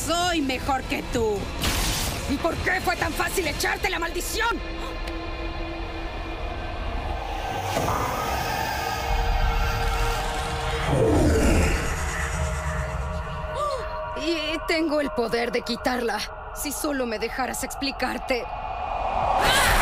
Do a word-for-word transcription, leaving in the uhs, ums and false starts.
soy mejor que tú. ¿Y por qué fue tan fácil echarte la maldición? Y tengo el poder de quitarla, si solo me dejaras explicarte. ¡Ah!